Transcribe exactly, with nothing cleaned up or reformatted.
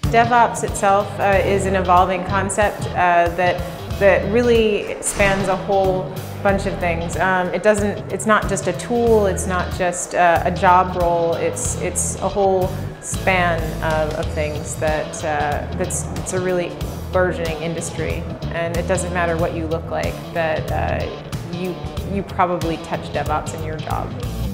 DevOps itself uh, is an evolving concept uh, that that really spans a whole bunch of things. Um, it doesn't. It's not just a tool. It's not just uh, a job role. It's it's a whole span of, of things that uh, that's it's a really burgeoning industry, and it doesn't matter what you look like. That uh, you you probably touch DevOps in your job.